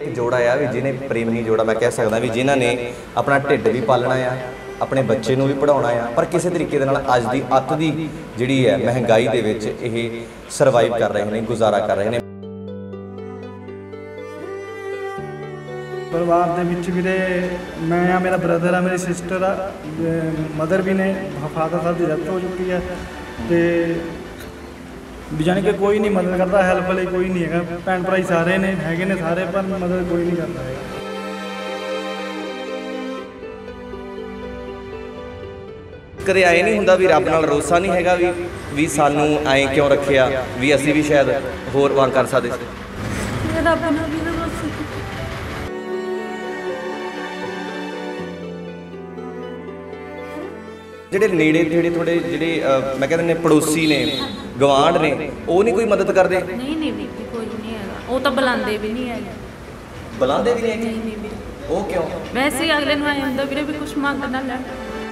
एक जोड़ा आ भी जिन्हें प्रेमी जोड़ा मैं कह सकदा भी जिन्हां ने अपना ढिड भी पालना आ, अपने बच्चे नूं भी पढ़ाउणा आ, पर किसी तरीके दे नाल अज दी अत दी जिहड़ी है महंगाई दे विच इह सरवाइव कर रहे हैं, गुजारा कर रहे हैं। परिवार दे विच वीरे मैं आ, मेरा ब्रदर आ, मेरी सिस्टर आ, मदर भी ने, फादर साहब की डेथ हो चुकी है। तो जानी कि कोई नहीं मदद करता, हैल्प वाले कोई नहीं है। भैन भरा सारे ने हैगे ने सारे, पर मदद कोई नहीं करता है। कदे आए नहीं हुंदा भी रब नाल रोसा नहीं हैगा भी सानू ऐ क्यों रखिया, भी असीं भी शायद होर वांग कर सकदे सी। रब नाल भी रोसा ਜਿਹੜੇ ਨੇੜੇ ਥੇੜੇ ਥੋੜੇ ਜਿਹੜੇ ਮੈਂ ਕਹਿੰਦਾ ਨੇ ਪੜੋਸੀ ਨੇ, ਗਵਾਂਢ ਨੇ, ਉਹ ਨਹੀਂ ਕੋਈ ਮਦਦ ਕਰਦੇ? ਨਹੀਂ ਨਹੀਂ ਵੀਰ ਜੀ, ਕੋਈ ਨਹੀਂ ਹੈਗਾ। ਉਹ ਤਾਂ ਬੁਲਾਉਂਦੇ ਵੀ ਨਹੀਂ ਹੈਗੇ। ਬੁਲਾਉਂਦੇ ਵੀ ਨਹੀਂ? ਨਹੀਂ ਵੀਰ। ਉਹ ਕਿਉਂ? ਵੈਸੇ ਹੀ ਅਗਲੇ ਨੂੰ ਆਏ ਹੁੰਦਾ ਵੀਰੇ ਵੀ ਕੁਛ ਮੰਗ ਨਾ ਲੈਣ।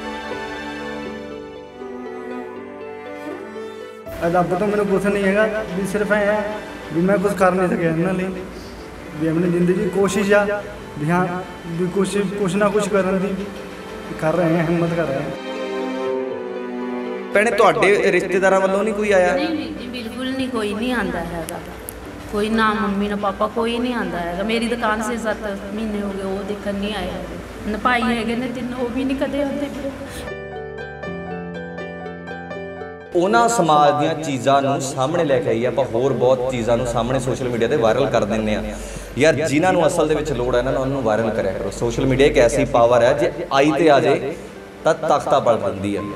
ਰੱਬ ਤੋਂ ਮੈਨੂੰ ਕੁਛ ਨਹੀਂ ਹੈਗਾ, ਵੀ ਸਿਰਫ ਐ ਵੀ ਮੈਂ ਕੁਛ ਕਰ ਨਹੀਂ ਸਕਿਆ ਇਹਨਾਂ ਲਈ, ਵੀ ਆਪਣੀ ਜ਼ਿੰਦਗੀ ਕੋਸ਼ਿਸ਼ ਆ ਵੀ ਹਾਂ ਵੀ ਕੁਛ ਨਾ ਕੁਛ ਕਰਨ ਦੀ ਕਰ ਰਹੇ ਹਾਂ, ਹਿੰਮਤ ਕਰ ਰਹੇ ਹਾਂ। ਭੈਣੇ ਤੁਹਾਡੇ ਰਿਸ਼ਤੇਦਾਰਾਂ ਵੱਲੋਂ ਨਹੀਂ ਕੋਈ ਆਇਆ? ਨਹੀਂ ਜੀ ਬਿਲकुल नहीं, कोई नहीं आता हैगा। कोई ना मम्मी ना पापा कोई नहीं आता हैगा। मेरी दुकान से 7 महीने हो गए वो देखने नहीं आए हैगे। भाई हैगे ने 3, वो भी नहीं कदे आते। ਉਹਨਾਂ ਸਮਾਜ ਦੀਆਂ ਚੀਜ਼ਾਂ ਨੂੰ ਸਾਹਮਣੇ ਲੈ ਕੇ ਆਈਏ ਆਪਾਂ, ਹੋਰ ਬਹੁਤ ਚੀਜ਼ਾਂ ਨੂੰ ਸਾਹਮਣੇ ਸੋਸ਼ਲ ਮੀਡੀਆ ਤੇ ਵਾਇਰਲ ਕਰ ਦਿੰਦੇ ਆ ਯਾਰ। ਜਿਨ੍ਹਾਂ ਨੂੰ ਅਸਲ ਦੇ ਵਿੱਚ ਲੋੜ ਹੈ ਇਹਨਾਂ ਨੂੰ ਉਹਨੂੰ ਵਾਇਰਲ ਕਰਿਆ ਕਰੋ। ਸੋਸ਼ਲ ਮੀਡੀਆ ਇੱਕ ਐਸੀ ਪਾਵਰ ਹੈ, ਜੇ ਆਈ ਤੇ ਆ ਜਾਏ ਤਾਂ ਤਖਤਾ ਪਲਟ ਦਿੰਦੀ ਹੈ।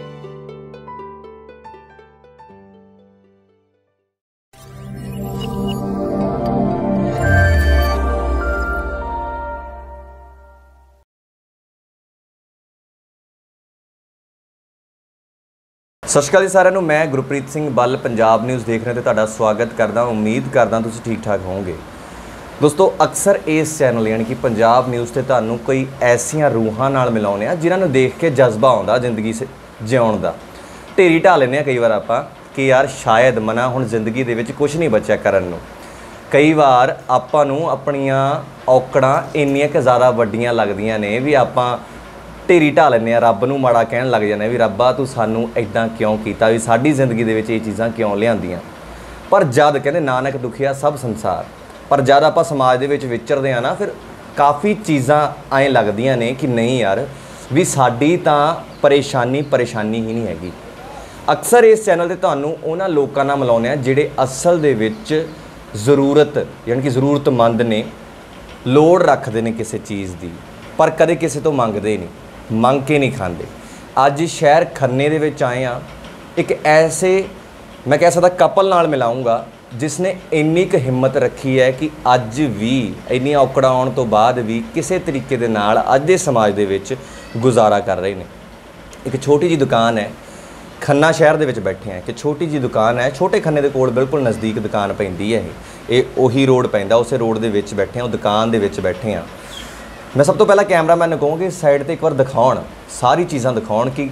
सत श्री अकाल जी सारिਆਂ ਨੂੰ, मैं गुरप्रीत सिंह बल पंजाब न्यूज़ देख रहे हो तो स्वागत करदा। उम्मीद करदा तुसीं ठीक ठाक होवोगे। दोस्तों अक्सर इस चैनल यानी कि पंजाब न्यूज़ ते तुहानूं कोई ऐसियां रूहां नाल मिलाउने आ जिन्हां नूं देख के जज्बा आउंदा जिंदगी जिउण दा। ढेरी ढा लैंदे आ कई बार आपां कि यार शायद मना हुण जिंदगी दे विच कुछ नहीं बचिया करन नूं। कई बार आपां नूं अपणीਆਂ औकड़ां इंनियां कि ज़्यादा वड्डियां लगदियां ने भी आपां ढेरी ढा लैंदे आ, रब नूं माड़ा कहण लग जाने भी रब्बा तू सानू इदां क्यों कीता, भी साडी जिंदगी दे विच ये चीज़ां क्यों लिआंदियां। पर जद कहंदे नानक दुखिया सब संसार, पर जद आपां समाज दे विच विचरदे आ ना फिर काफ़ी चीज़ां ऐं लगदियां ने कि नहीं यार भी साडी तां परेशानी ही नहीं हैगी। अक्सर इस चैनल ते तुहानूं उन्हां लोकां नाल मिलाउने आ जिहड़े असल दे विच ज़रूरत यानी कि ज़रूरतमंद ने, लोड़ रखदे ने किसी चीज़ दी, पर कदे किसी तो मंगदे नहीं, मंग के नहीं खाते। अज शहर खन्ने दे विच आए हैं, एक ऐसे मैं कह सकदा कपल नाल मिलाऊंगा जिसने इन्नी क हिम्मत रखी है कि अज भी इन्नी औकड़ां आउण तो बाद भी किसी तरीके दे नाल अज दे समाज दे विच गुजारा कर रहे हैं। एक छोटी जी दुकान है, खन्ना शहर दे विच बैठे हैं, एक छोटी जी दुकान है, छोटे खन्ने दे कोल बिल्कुल नज़दीक दुकान पैंदी है। ये उही रोड पैंदा, उस रोड दे विच बैठे हैं, दुकान दे विच बैठे हैं। मैं सब तो पहला कैमरामैन नूं कहूँगी साइड ते एक बार दिखाउण, सारी चीज़ां दिखाउण कि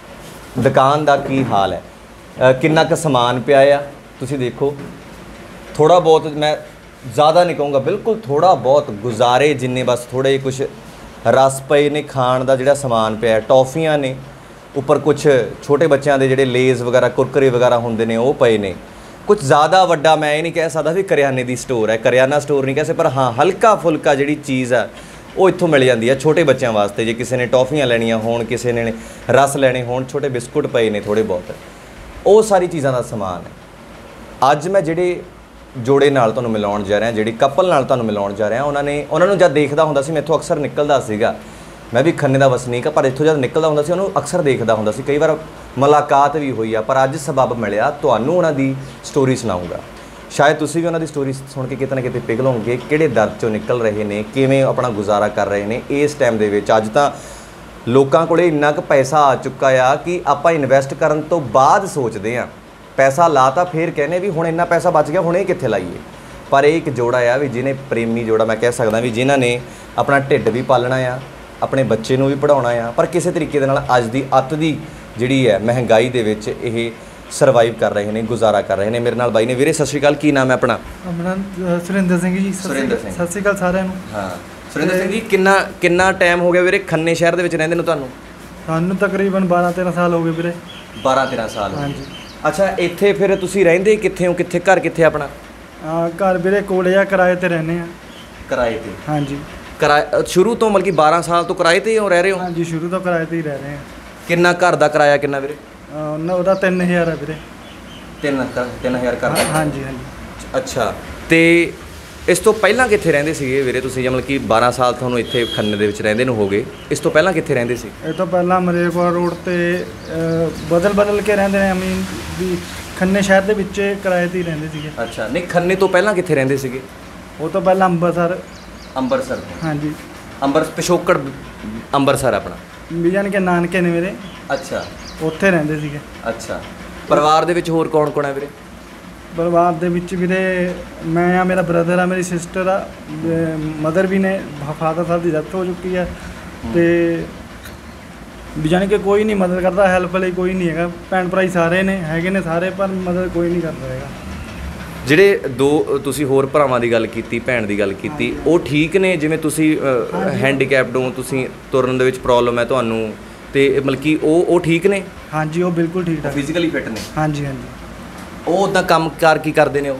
दुकान दा की हाल है, किन्ना क समान पिया आ। तुसीं देखो थोड़ा बहुत, मैं ज़्यादा नहीं कहूँगा, बिल्कुल थोड़ा बहुत गुजारे जिन्ने, बस थोड़े कुछ रस पे ने, खाण दा जिहड़ा समान पिया, टॉफियां ने, उपर कुछ छोटे बच्चों के जिहड़े लेज़ वगैरह कुरकुरे वगैरह होंदे ने वो पए ने। कुछ ज़्यादा वड्डा मैं ये नहीं कह सकदा भी करियाने दी स्टोर है, करियाना स्टोर नहीं कह सकदा, पर हाँ हल्का फुल्का जिहड़ी चीज़ है वो इत्थों मिल जाती है छोटे बच्चों वास्ते। जे किसी ने टॉफियां लैनियां होण, किसी ने रस लैने होण, छोटे बिस्कुट पए ने थोड़े बहुत, वो सारी चीज़ों का समान है। अज मैं जिहड़े जोड़े नाल तुहानूं मिलाउण जा रहा, जिहड़ी कपल नाल तुहानूं मिलाउण जा रहा, उन्होंने जब देखदा हुंदा सी, मैथों अक्सर निकलदा सीगा, मैं भी खन्ने दा वसनीक पर इत्थों जब निकलदा हुंदा सी उन्होंने अक्सर देखदा हुंदा सी, कई बार मुलाकात भी हुई आ, पर अज सबब मिलिया तुहानूं उन्हां दी स्टोरी सुणाऊंगा। शायद तुसीं भी उन्हां दी स्टोरी सुण के किते ना किते पिघलोगे, किहड़े दर्द चों निकल रहे ने, किवें अपना गुजारा कर रहे ने इस टाइम दे विच। अज तां लोकां कोले इन्ना क पैसा आ चुका आ कि आपां इन्वैसट करन तो बाद सोचदे आ, पैसा ला तां फिर कहने भी हुण इन्ना पैसा बच गया हुण इह कित्थे लाईए। पर एक जोड़ा आ भी जिन्हें प्रेमी जोड़ा मैं कह सकदा भी जिन्हां ने अपना ढिड भी पालना आ, अपने बच्चे नूं भी पढ़ाउणा आ, पर किसी तरीके दे नाल अज दी अत दी जिहड़ी है महंगाई दे विच इह ਸਰਵਾਈਵ ਕਰ ਰਹੇ ਨੇ, ਗੁਜ਼ਾਰਾ ਕਰ ਰਹੇ ਨੇ। ਮੇਰੇ ਨਾਲ ਬਾਈ ਨੇ। ਵੀਰੇ ਸਤਿ ਸ਼੍ਰੀ ਅਕਾਲ, ਕੀ ਨਾਮ ਹੈ ਆਪਣਾ? ਆਪਣਾ ਸੁਰਿੰਦਰ ਸਿੰਘ ਜੀ। ਸੁਰਿੰਦਰ ਸਿੰਘ। ਸਤਿ ਸ਼੍ਰੀ ਅਕਾਲ ਸਾਰਿਆਂ ਨੂੰ। ਹਾਂ ਸੁਰਿੰਦਰ ਸਿੰਘ ਜੀ, ਕਿੰਨਾ ਟਾਈਮ ਹੋ ਗਿਆ ਵੀਰੇ ਖੰਨੇ ਸ਼ਹਿਰ ਦੇ ਵਿੱਚ ਰਹਿੰਦੇ ਨੂੰ ਤੁਹਾਨੂੰ? ਸਾਨੂੰ ਤਕਰੀਬਨ 12-13 ਸਾਲ ਹੋ ਗਏ ਵੀਰੇ। 12-13 ਸਾਲ? ਹਾਂਜੀ। ਅੱਛਾ, ਇੱਥੇ ਫਿਰ ਤੁਸੀਂ ਰਹਿੰਦੇ ਕਿੱਥੇ ਹੋ? ਕਿੱਥੇ ਘਰ ਕਿੱਥੇ ਆਪਣਾ? ਘਰ ਵੀਰੇ ਕੋਲੇ ਆ, ਕਿਰਾਏ ਤੇ ਰਹਿੰਦੇ ਆ। ਕਿਰਾਏ ਤੇ? ਹਾਂਜੀ। ਸ਼ੁਰੂ ਤੋਂ ਮਤਲਬ ਕਿ 12 ਸਾਲ ਤੋਂ ਕਿਰਾਏ ਤੇ ਹੀ ਰਹਿ ਰਹੇ ਹੋ? ਹਾਂਜੀ, ਸ਼ੁਰੂ ਤੋਂ ਕਿਰਾਏ ਤੇ ਹੀ ਰਹਿ ਰਹੇ ਆ। ਕਿੰਨਾ ਘਰ ਦਾ ਕਿਰਾਇਆ ਕਿੰਨਾ ਵੀਰੇ? ਉਹਦਾ 3000 ਹੈ ਵੀਰੇ। 3000 ਘਰ ਦਾ? ਹਾਂਜੀ। ਅੱਛਾ, ਤੇ ਇਸ ਤੋਂ ਪਹਿਲਾਂ ਕਿੱਥੇ ਰਹਿੰਦੇ ਸੀਗੇ ਵੀਰੇ ਤੁਸੀਂ? ਮਤਲਬ ਕਿ 12 ਸਾਲ ਤੁਹਾਨੂੰ ਇੱਥੇ ਖੰਨੇ ਦੇ ਵਿੱਚ ਰਹਿੰਦੇ ਨੂੰ ਹੋ ਗਏ, ਇਸ ਤੋਂ ਪਹਿਲਾਂ ਕਿੱਥੇ ਰਹਿੰਦੇ ਸੀ? ਇਹ ਤੋਂ ਪਹਿਲਾਂ ਮਰੇਕੋਲਾ ਰੋਡ ਤੇ ਬਦਲ ਕੇ ਰਹਿੰਦੇ ਨੇ। ਅਮੀਨ ਵੀ ਖੰਨੇ ਸ਼ਹਿਰ ਦੇ ਵਿੱਚ ਕਿਰਾਏ ਤੇ ਹੀ ਰਹਿੰਦੇ ਸੀਗੇ। ਅੱਛਾ, ਨਹੀਂ ਖੰਨੇ ਤੋਂ ਪਹਿਲਾਂ ਕਿੱਥੇ ਰਹਿੰਦੇ ਸੀਗੇ? ਉਹ ਤੋਂ ਪਹਿਲਾਂ ਅੰਮ੍ਰਿਤਸਰ ਤੋਂ? ਹਾਂਜੀ। ਪਿਛੋਕੜ ਅੰਮ੍ਰਿਤਸਰ ਆਪਣਾ ਵੀ ਜਾਨ ਕੇ ਨਾਨਕੇ ਨੇ ਮੇਰੇ। ਅੱਛਾ, ਉੱਥੇ ਰਹਿੰਦੇ ਸੀਗੇ। ਅੱਛਾ, ਪਰਿਵਾਰ ਦੇ ਵਿੱਚ ਹੋਰ ਕੌਣ ਕੌਣ ਹੈ ਵੀਰੇ? ਪਰਿਵਾਰ ਦੇ ਵਿੱਚ ਵੀਰੇ ਮੈਂ ਆ, ਮੇਰਾ ਬ੍ਰਦਰ ਆ, ਮੇਰੀ ਸਿਸਟਰ ਆ, ਮਦਰ ਵੀ ਨੇ। ਫਾਦਰ ਸਾਹਿਬ ਦੀ ਡੈਥ ਹੋ ਚੁੱਕੀ ਹੈ ਤੇ ਵੀ ਜਾਣੀ ਕਿ ਕੋਈ ਨਹੀਂ ਮਦਦ ਕਰਦਾ, ਹੈਲਪ ਲਈ ਕੋਈ ਨਹੀਂ ਹੈਗਾ। ਭੈਣ ਭਰਾ ਸਾਰੇ ਨੇ, ਹੈਗੇ ਨੇ ਸਾਰੇ, ਪਰ ਮਦਦ ਕੋਈ ਨਹੀਂ ਕਰਦਾ ਹੈਗਾ। ਜਿਹੜੇ ਦੋ ਤੁਸੀਂ ਹੋਰ ਭਰਾਵਾਂ ਦੀ ਗੱਲ ਕੀਤੀ, ਭੈਣ ਦੀ ਗੱਲ ਕੀਤੀ, ਉਹ ਠੀਕ ਨੇ? ਜਿਵੇਂ ਤੁਸੀਂ ਹੈਂਡੀਕੈਪਡ ਹੋ, ਤੁਸੀਂ ਤੁਰਨ ਦੇ ਵਿੱਚ ਪ੍ਰੋਬਲਮ ਹੈ ਤੁਹਾਨੂੰ, ਤੇ ਮਤਲਬ ਕਿ ਉਹ ਠੀਕ ਨੇ? ਹਾਂਜੀ, ਉਹ ਬਿਲਕੁਲ ਠੀਕ ਠਾਕ, ਫਿਜ਼ੀਕਲੀ ਫਿੱਟ ਨੇ? ਹਾਂਜੀ। ਉਹ ਉੱਦਾਂ ਕੰਮ ਕਾਰ ਕੀ ਕਰਦੇ ਨੇ ਉਹ?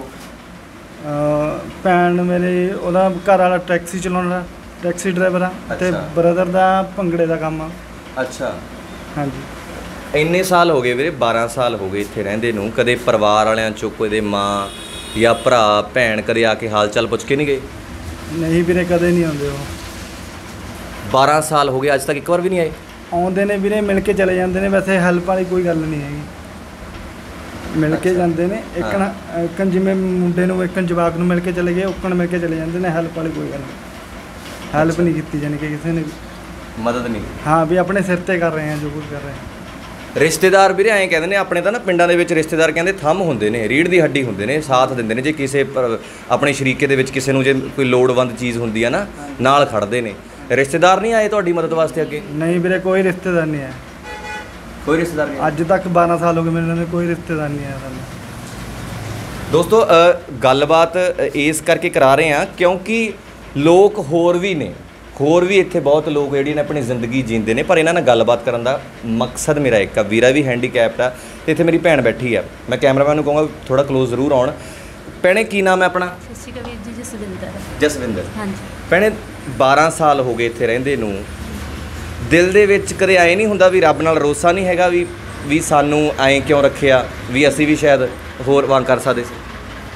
ਭੈਣ ਮੇਰੇ, ਉਹਦਾ ਘਰ ਵਾਲਾ ਟੈਕਸੀ ਚਲਾਉਂਦਾ, ਟੈਕਸੀ ਡਰਾਈਵਰ ਆ, ਤੇ ਬ੍ਰਦਰ ਦਾ ਭੰਗੜੇ ਦਾ ਕੰਮ ਆ। ਅੱਛਾ, ਹਾਂਜੀ। ਇੰਨੇ ਸਾਲ ਹੋ ਗਏ ਵੀਰੇ, 12 ਸਾਲ ਹੋ ਗਏ ਇੱਥੇ ਰਹਿੰਦੇ ਨੂੰ, ਕਦੇ ਪਰਿਵਾਰ ਵਾਲਿਆਂ ਚੋਂ ਕੋਈ ਮਾਂ ਜਾਂ ਭਰਾ ਭੈਣ ਕਦੇ ਆ ਕੇ ਹਾਲ ਚਾਲ ਪੁੱਛ ਕੇ ਨਹੀਂ ਗਏ? ਨਹੀਂ ਵੀਰੇ, ਕਦੇ ਨਹੀਂ ਆਉਂਦੇ ਉਹ। 12 ਸਾਲ ਹੋ ਗਏ, ਅੱਜ ਤੱਕ ਇੱਕ ਵਾਰ ਵੀ ਨਹੀਂ ਆਏ? ਆਉਂਦੇ ਨੇ ਵੀਰੇ, ਮਿਲ ਕੇ ਚਲੇ ਜਾਂਦੇ ਨੇ। ਵੈਸੇ ਹੈਲਪ ਵਾਲੀ ਕੋਈ ਗੱਲ ਨਹੀਂ ਹੈਗੀ, ਮਿਲ ਕੇ ਜਾਂਦੇ ਨੇ। ਇੱਕਣ ਜਿਵੇਂ ਮੁੰਡੇ ਨੂੰ ਇੱਕਣ ਜਵਾਕ ਨੂੰ ਮਿਲ ਕੇ ਚਲੇ ਗਏ, ਉੱਕਣ ਮਿਲ ਕੇ ਚਲੇ ਜਾਂਦੇ ਨੇ। ਹੈਲਪ ਵਾਲੀ ਕੋਈ ਗੱਲ ਨਹੀਂ, ਹੈਲਪ ਨਹੀਂ ਕੀਤੀ ਜਾਣੀ ਕਿ ਕਿਸੇ ਨੇ ਵੀ, ਮਦਦ ਨਹੀਂ। ਹਾਂ, ਵੀ ਆਪਣੇ ਸਿਰ ਤੇ ਕਰ ਰਹੇ ਆ ਜੋ ਕੁਝ ਕਰ ਰਹੇ ਆ। ਰਿਸ਼ਤੇਦਾਰ ਵੀਰੇ ਐਂ ਕਹਿੰਦੇ ਨੇ ਆਪਣੇ ਤਾਂ ਨਾ ਪਿੰਡਾਂ ਦੇ ਵਿੱਚ ਰਿਸ਼ਤੇਦਾਰ ਕਹਿੰਦੇ ਥੰਮ ਹੁੰਦੇ ਨੇ, ਰੀੜ੍ਹ ਦੀ ਹੱਡੀ ਹੁੰਦੇ ਨੇ, ਸਾਥ ਦਿੰਦੇ ਨੇ। ਜੇ ਕਿਸੇ ਆਪਣੇ ਸ਼ਰੀਕੇ ਦੇ ਵਿੱਚ ਕਿਸੇ ਨੂੰ ਜੇ ਕੋਈ ਲੋੜਵੰਦ ਚੀਜ਼ ਹੁੰਦੀ ਆ ਨਾ, ਨਾਲ ਖੜਦੇ ਨੇ। ਰਿਸ਼ਤੇਦਾਰ ਨਹੀਂ ਆਏ ਤੁਹਾਡੀ ਮਦਦ ਵਾਸਤੇ ਅੱਗੇ? ਨਹੀਂ ਵੀਰੇ, ਕੋਈ ਰਿਸ਼ਤੇਦਾਰ ਨਹੀਂ ਆਇਆ। ਕੋਈ ਰਿਸ਼ਤੇਦਾਰ ਨਹੀਂ? ਅੱਜ ਤੱਕ 12 ਸਾਲ ਹੋ ਗਏ ਮੇਰੇ ਨਾਲ, ਕੋਈ ਰਿਸ਼ਤੇਦਾਰ ਨਹੀਂ ਆਇਆ ਸਾਨੂੰ। ਦੋਸਤੋ, ਗੱਲਬਾਤ ਇਸ ਕਰਕੇ ਕਰਾ ਰਹੇ ਹਾਂ ਕਿਉਂਕਿ ਲੋਕ ਹੋਰ ਵੀ ਇੱਥੇ ਬਹੁਤ ਲੋਕ ਜਿਹੜੇ ਨੇ ਆਪਣੀ ਜ਼ਿੰਦਗੀ ਜੀਂਦੇ ਨੇ, ਪਰ ਇਹਨਾਂ ਨਾਲ ਗੱਲਬਾਤ ਕਰਨ ਦਾ ਮਕਸਦ ਮੇਰਾ ਇੱਕ ਆ। ਵੀਰਾ ਵੀ ਹੈਂਡੀਕੈਪਡ ਆ ਤੇ ਇੱਥੇ ਮੇਰੀ ਭੈਣ ਬੈਠੀ ਆ। ਮੈਂ ਕੈਮਰਾਮੈਨ ਨੂੰ ਕਹੂੰਗਾ ਥੋੜਾ ਕਲੋਜ਼ ਜ਼ਰੂਰ ਆਉਣ। ਭੈਣੇ, ਕੀ ਨਾਮ ਹੈ ਆਪਣਾ? ਸਤਿ ਸ਼੍ਰੀ ਅਕਾਲ ਵੀਰ ਜੀ। ਜਸਵਿੰਦਰ। ਜਸਵਿੰਦਰ। ਹਾਂਜੀ। ਭੈਣੇ, 12 ਸਾਲ ਹੋ ਗਏ ਇੱਥੇ ਰਹਿੰਦੇ ਨੂੰ, ਦਿਲ ਦੇ ਵਿੱਚ ਕਦੇ ਆਏ ਨਹੀਂ ਹੁੰਦਾ ਵੀ ਰੱਬ ਨਾਲ ਰੋਸਾ ਨਹੀਂ ਹੈਗਾ ਵੀ ਸਾਨੂੰ ਐਂ ਕਿਉਂ ਰੱਖਿਆ, ਵੀ ਅਸੀਂ ਵੀ ਸ਼ਾਇਦ ਹੋਰ ਵਾਂਗ ਕਰ ਸਕਦੇ ਸੀ?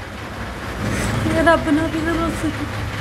ਰੱਬ ਨਾਲ ਵੀ ਰੋਸਾ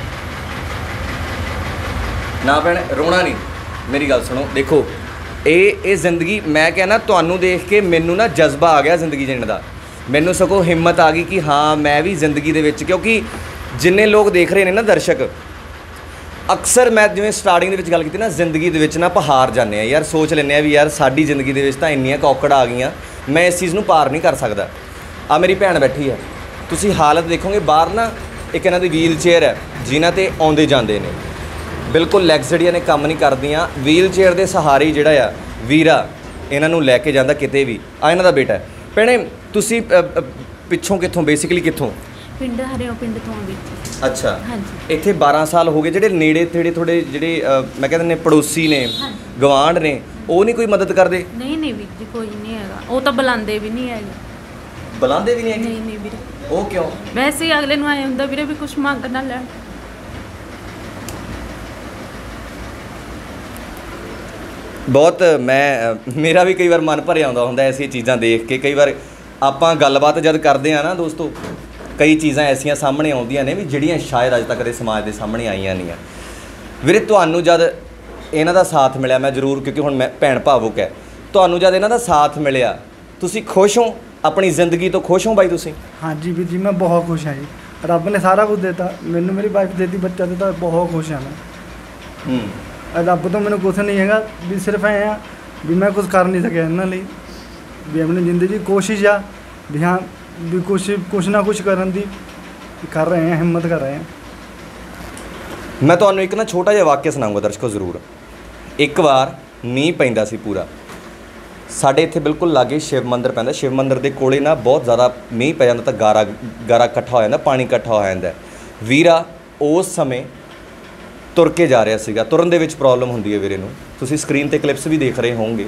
ਨਾ ਭੈਣ, ਰੋਣਾ ਨਹੀਂ। ਮੇਰੀ ਗੱਲ ਸੁਣੋ, ਦੇਖੋ ਇਹ ਜ਼ਿੰਦਗੀ, ਮੈਂ ਕਹਿੰਦਾ ਤੁਹਾਨੂੰ ਦੇਖ ਕੇ ਮੈਨੂੰ ਨਾ ਜਜ਼ਬਾ ਆ ਗਿਆ ਜ਼ਿੰਦਗੀ ਜੀਣ ਦਾ। ਮੈਨੂੰ ਸਗੋਂ ਹਿੰਮਤ ਆ ਗਈ ਕਿ ਹਾਂ ਮੈਂ ਵੀ ਜ਼ਿੰਦਗੀ ਦੇ ਵਿੱਚ, ਕਿਉਂਕਿ ਜਿੰਨੇ ਲੋਕ ਦੇਖ ਰਹੇ ਨੇ ਨਾ ਦਰਸ਼ਕ, ਅਕਸਰ ਮੈਂ ਜਿਵੇਂ ਸਟਾਰਟਿੰਗ ਦੇ ਵਿੱਚ ਗੱਲ ਕੀਤੀ ਨਾ, ਜ਼ਿੰਦਗੀ ਦੇ ਵਿੱਚ ਨਾ ਆਪਾਂ ਹਾਰ ਜਾਂਦੇ ਆ ਯਾਰ, ਸੋਚ ਲੈਂਦੇ ਆ ਵੀ ਯਾਰ ਸਾਡੀ ਜ਼ਿੰਦਗੀ ਦੇ ਵਿੱਚ ਤਾਂ ਇੰਨੀਆਂ ਔਕੜ ਆ ਗਈਆਂ, ਮੈਂ ਇਸ ਚੀਜ਼ ਨੂੰ ਪਾਰ ਨਹੀਂ ਕਰ ਸਕਦਾ। ਆ ਮੇਰੀ ਭੈਣ ਬੈਠੀ ਹੈ, ਤੁਸੀਂ ਹਾਲਤ ਦੇਖੋਗੇ ਬਾਹਰ ਨਾ, ਇੱਕ ਇਹਨਾਂ ਦੀ ਵੀਲ ਚੇਅਰ ਹੈ ਜਿਨ੍ਹਾਂ 'ਤੇ ਆਉਂਦੇ ਜਾਂਦੇ ਨੇ, ਬਿਲਕੁਲ ਲੈਗਸ ਜਿਹੜੀਆਂ ਨੇ ਕੰਮ ਨਹੀਂ ਕਰਦੀਆਂ। ਵੀਲ ਚੇਅਰ ਦੇ ਸਹਾਰੇ ਜਿਹੜਾ ਆ ਵੀਰਾ ਇਹਨਾਂ ਨੂੰ ਲੈ ਕੇ ਜਾਂਦਾ ਕਿਤੇ ਵੀ। ਆ ਇਹਨਾਂ ਦਾ ਬੇਟਾ ਹੈ। ਭੈਣੇ, ਤੁਸੀਂ ਪਿੱਛੋਂ ਕਿੱਥੋਂ, ਬੇਸਿਕਲੀ ਕਿੱਥੋਂ? ਪਿੰਡ ਹਰਿਓ ਪਿੰਡ ਤੋਂ ਵੀ। ਅੱਛਾ। ਹਾਂਜੀ। ਇੱਥੇ 12 ਸਾਲ ਹੋ ਗਏ। ਜਿਹੜੇ ਨੇੜੇ ਤੇੜੇ ਥੋੜੇ ਜਿਹੜੇ ਮੈਂ ਕਹਿੰਦੇ ਨੇ ਪੜੋਸੀ ਨੇ, ਗਵਾਂਢ ਨੇ, ਉਹ ਨਹੀਂ ਕੋਈ ਮਦਦ ਕਰਦੇ? ਨਹੀਂ ਵੀਰ ਜੀ, ਕੋਈ ਨਹੀਂ ਹੈਗਾ। ਉਹ ਤਾਂ ਬੁਲਾਉਂਦੇ ਵੀ ਨਹੀਂ ਹੈਗੇ। ਬੁਲਾਉਂਦੇ ਵੀ ਨਹੀਂ ਹੈਗੇ? ਨਹੀਂ ਵੀਰੇ। ਉਹ ਕਿਉਂ? ਵੈਸੇ ਹੀ ਅਗਲੇ ਨੂੰ ਆਏ ਹੁੰਦਾ ਵੀਰੇ ਵੀ ਕੁਝ ਮੰਗ ਨਾ ਲੈਣ। ਬਹੁਤ ਮੇਰਾ ਵੀ ਕਈ ਵਾਰ ਮਨ ਭਰਿਆ ਆਉਂਦਾ ਹੁੰਦਾ ਐਸੀਆਂ ਚੀਜ਼ਾਂ ਦੇਖ ਕੇ। ਕਈ ਵਾਰ ਆਪਾਂ ਗੱਲਬਾਤ ਜਦ ਕਰਦੇ ਆ ਨਾ ਦੋਸਤੋ, ਕਈ ਚੀਜ਼ਾਂ ਐਸੀਆਂ ਸਾਹਮਣੇ ਆਉਂਦੀਆਂ ਨੇ ਵੀ ਜਿਹੜੀਆਂ ਸ਼ਾਇਦ ਅੱਜ ਤੱਕ ਦੇ ਸਮਾਜ ਦੇ ਸਾਹਮਣੇ ਆਈਆਂ ਨਹੀਂ ਆ। ਵੀਰੇ, ਤੁਹਾਨੂੰ ਜਦ ਇਹਨਾਂ ਦਾ ਸਾਥ ਮਿਲਿਆ, ਮੈਂ ਜ਼ਰੂਰ, ਕਿਉਂਕਿ ਹੁਣ ਮੈਂ ਭੈਣ ਭਾਵੁਕ ਹੈ, ਤੁਹਾਨੂੰ ਜਦ ਇਹਨਾਂ ਦਾ ਸਾਥ ਮਿਲਿਆ, ਤੁਸੀਂ ਖੁਸ਼ ਹੋ? ਆਪਣੀ ਜ਼ਿੰਦਗੀ ਤੋਂ ਖੁਸ਼ ਹੋ ਬਾਈ ਤੁਸੀਂ? ਹਾਂਜੀ ਵੀਰ ਜੀ, ਮੈਂ ਬਹੁਤ ਖੁਸ਼ ਹਾਂ ਜੀ। ਰੱਬ ਨੇ ਸਾਰਾ ਕੁਝ ਦਿੱਤਾ ਮੈਨੂੰ, ਮੇਰੀ ਵਾਈਫ ਦਿੱਤੀ, ਬੱਚਾ ਦਿੱਤਾ, ਬਹੁਤ ਖੁਸ਼ ਹਾਂ ਮੈਂ। ਰੱਬ ਤੋਂ ਮੈਨੂੰ ਕੁਛ ਨਹੀਂ ਹੈਗਾ, ਵੀ ਸਿਰਫ ਐਂ ਆ ਵੀ ਮੈਂ ਕੁਛ ਕਰ ਨਹੀਂ ਸਕਿਆ ਇਹਨਾਂ ਲਈ, ਵੀ ਆਪਣੀ ਜ਼ਿੰਦਗੀ ਕੋਸ਼ਿਸ਼ ਆ ਵੀ ਹਾਂ ਵੀ ਕੁਛ ਨਾ ਕੁਛ ਕਰਨ ਦੀ ਕਰ ਰਹੇ ਹਾਂ, ਹਿੰਮਤ ਕਰ ਰਹੇ ਹਾਂ। ਮੈਂ ਤੁਹਾਨੂੰ ਇੱਕ ਨਾ ਛੋਟਾ ਜਿਹਾ ਵਾਕਿਆ ਸੁਣਾਉਂਗਾ ਦਰਸ਼ਕੋ ਜ਼ਰੂਰ। ਇੱਕ ਵਾਰ ਮੀਂਹ ਪੈਂਦਾ ਸੀ ਪੂਰਾ, ਸਾਡੇ ਇੱਥੇ ਬਿਲਕੁਲ ਲਾਗੇ ਸ਼ਿਵ ਮੰਦਿਰ ਪੈਂਦਾ। ਸ਼ਿਵ ਮੰਦਿਰ ਦੇ ਕੋਲੇ ਨਾ ਬਹੁਤ ਜ਼ਿਆਦਾ ਮੀਂਹ ਪੈ ਜਾਂਦਾ ਤਾਂ ਗਾਰਾ ਇਕੱਠਾ ਹੋ ਜਾਂਦਾ, ਪਾਣੀ ਇਕੱਠਾ ਹੋ ਜਾਂਦਾ। ਵੀਰਾ ਉਸ ਸਮੇਂ ਤੁਰ ਕੇ ਜਾ ਰਿਹਾ ਸੀਗਾ। ਤੁਰਨ ਦੇ ਵਿੱਚ ਪ੍ਰੋਬਲਮ ਹੁੰਦੀ ਹੈ ਵੀਰੇ ਨੂੰ, ਤੁਸੀਂ ਸਕਰੀਨ ਤੇ ਕਲਿੱਪਸ ਵੀ ਦੇਖ ਰਹੇ ਹੋਵੋਗੇ।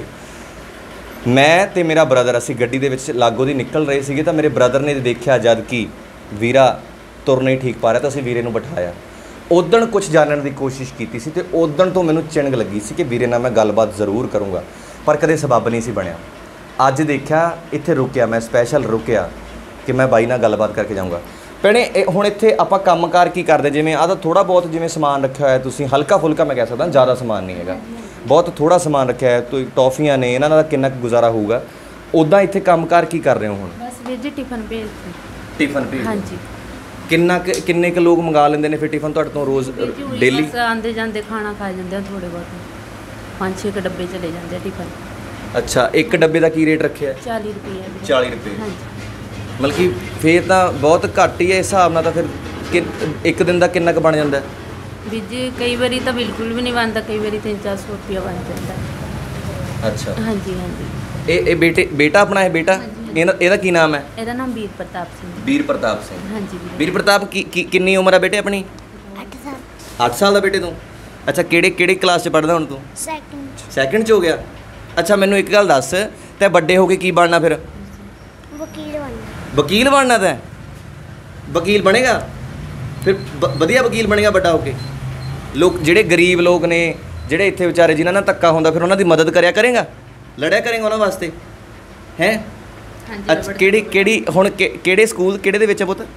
ਮੈਂ ਤੇ ਮੇਰਾ ਬ੍ਰਦਰ ਅਸੀਂ ਗੱਡੀ ਦੇ ਵਿੱਚ ਲਾਗੋ ਦੀ ਨਿਕਲ ਰਹੇ ਸੀਗੇ ਤਾਂ ਮੇਰੇ ਬ੍ਰਦਰ ਨੇ ਦੇਖਿਆ ਜਦ ਕਿ ਵੀਰਾ ਤੁਰ ਨਹੀਂ ਠੀਕ ਪਾ ਰਿਹਾ ਤਾਂ ਅਸੀਂ ਵੀਰੇ ਨੂੰ ਬਿਠਾਇਆ। ਉਦਣ ਕੁਝ ਜਾਣਨ ਦੀ ਕੋਸ਼ਿਸ਼ ਕੀਤੀ ਸੀ ਤੇ ਉਦਣ ਤੋਂ ਮੈਨੂੰ ਚਿੰਗ ਲੱਗੀ ਸੀ ਕਿ ਵੀਰੇ ਨਾਲ ਮੈਂ ਗੱਲਬਾਤ ਜ਼ਰੂਰ ਕਰੂੰਗਾ, ਪਰ ਕਦੇ ਸਬੱਬ ਨਹੀਂ ਸੀ ਬਣਿਆ। ਅੱਜ ਦੇਖਿਆ ਇੱਥੇ ਰੁਕਿਆ, ਮੈਂ ਸਪੈਸ਼ਲ ਰੁਕਿਆ ਕਿ ਮੈਂ ਬਾਈ ਨਾਲ ਗੱਲਬਾਤ ਕਰਕੇ ਜਾਊਂਗਾ। ਭੈਣੇ ਹੁਣ ਇੱਥੇ ਆਪਾਂ ਕੰਮਕਾਰ ਕੀ ਕਰਦੇ? ਜਿਵੇਂ ਆਹ ਤਾਂ ਥੋੜ੍ਹਾ ਬਹੁਤ ਜਿਵੇਂ ਸਮਾਨ ਰੱਖਿਆ ਹੋਇਆ ਤੁਸੀਂ, ਹਲਕਾ ਫੁਲਕਾ ਮੈਂ ਕਹਿ ਸਕਦਾ, ਜ਼ਿਆਦਾ ਸਮਾਨ ਨਹੀਂ ਹੈਗਾ, ਬਹੁਤ ਥੋੜ੍ਹਾ ਸਮਾਨ ਰੱਖਿਆ ਹੈ। ਟੌਫੀਆਂ ਨੇ, ਇਹਨਾਂ ਦਾ ਕਿੰਨਾ ਕੁ ਗੁਜ਼ਾਰਾ ਹੋਊਗਾ? ਉੱਦਾਂ ਇੱਥੇ ਕੰਮਕਾਰ ਕੀ ਕਰ ਰਹੇ ਹੋ ਹੁਣ? ਬਸ ਵੀਰ ਜੀ ਟਿਫਨ ਭੇਜਦੇ। ਟਿਫਨ ਭੇਜ? ਹਾਂਜੀ। ਕਿੰਨੇ ਕੁ ਲੋਕ ਮੰਗਾ ਲੈਂਦੇ ਨੇ ਫਿਰ ਟਿਫਨ ਤੁਹਾਡੇ ਤੋਂ ਰੋਜ਼ ਡੇਲੀ? ਆਉਂਦੇ ਜਾਂਦੇ ਖਾਣਾ ਖਾ ਜਾਂਦੇ ਆ ਥੋੜ੍ਹੇ ਬਹੁਤ, 5-6 ਡੱਬੇ ਚਲੇ ਜਾਂਦੇ ਆ ਟਿਫਨ। ਅੱਛਾ, ਇੱਕ ਡੱਬੇ ਦਾ ਕੀ ਰੇਟ ਰੱਖਿਆ? 40 ਰੁਪਏ। 40 ਰੁਪਏ? ਹਾਂਜੀ। ਮਤਲਬ ਕਿ ਫਿਰ ਤਾਂ ਬਹੁਤ ਘੱਟ ਹੀ ਹੈ ਇਸ ਹਿਸਾਬ ਨਾਲ। ਤਾਂ ਫਿਰ ਇੱਕ ਦਿਨ ਦਾ ਕਿੰਨਾ ਕੁ ਬਣ ਜਾਂਦਾ ਵੀਰ ਜੀ? ਕਈ ਵਾਰੀ ਤਾਂ ਬਿਲਕੁਲ ਵੀ ਨਹੀਂ ਬਣਦਾ, ਕਈ ਵਾਰੀ 300-400 ਰੁਪਇਆ ਬਣ ਜਾਂਦਾ। ਅੱਛਾ। ਹਾਂਜੀ ਹਾਂਜੀ। ਇਹ ਬੇਟਾ ਆਪਣਾ ਹੈ? ਬੇਟਾ ਇਹਦਾ ਕੀ ਨਾਮ ਹੈ? ਇਹਦਾ ਨਾਮ ਵੀਰ ਪ੍ਰਤਾਪ ਸਿੰਘ। ਵੀਰ ਪ੍ਰਤਾਪ ਸਿੰਘ? ਹਾਂਜੀ ਵੀਰ। ਵੀਰ ਪ੍ਰਤਾਪ ਕਿੰਨੀ ਉਮਰ ਹੈ ਬੇਟੇ ਆਪਣੀ? 8 ਸਾਲ। 8 ਸਾਲ ਦਾ ਬੇਟੇ ਤੂੰ? ਅੱਛਾ, ਕਿਹੜੀ ਕਲਾਸ 'ਚ ਪੜ੍ਹਦਾ ਹੁਣ ਤੂੰ? ਸੈਕਿੰਡ 'ਚ ਹੋ ਗਿਆ? ਅੱਛਾ, ਮੈਨੂੰ ਇੱਕ ਗੱਲ ਦੱਸ, ਤੇ ਵੱਡੇ ਹੋ ਕੇ ਕੀ ਬਣਨਾ ਫਿਰ? ਵਕੀਲ ਬਣਨਾ। ਵਕੀਲ ਬਣਨਾ? ਤੈਂ ਵਕੀਲ ਬਣੇਗਾ? ਫਿਰ ਵਧੀਆ ਵਕੀਲ ਬਣੇਗਾ ਵੱਡਾ ਹੋ ਕੇ? ਲੋਕ ਜਿਹੜੇ ਗਰੀਬ ਲੋਕ ਨੇ, ਜਿਹੜੇ ਇੱਥੇ ਵਿਚਾਰੇ ਜਿਨ੍ਹਾਂ ਨਾਲ ਧੱਕਾ ਹੁੰਦਾ, ਫਿਰ ਉਹਨਾਂ ਦੀ ਮਦਦ ਕਰਿਆ ਕਰੇਗਾ, ਲੜਿਆ ਕਰੇਗਾ ਉਹਨਾਂ ਵਾਸਤੇ ਹੈ? ਅੱਛਾ, ਕਿਹੜੀ ਹੁਣ ਕਿਹੜੇ ਸਕੂਲ, ਕਿਹੜੇ ਦੇ ਵਿੱਚ ਹੈ ਪੁੱਤ?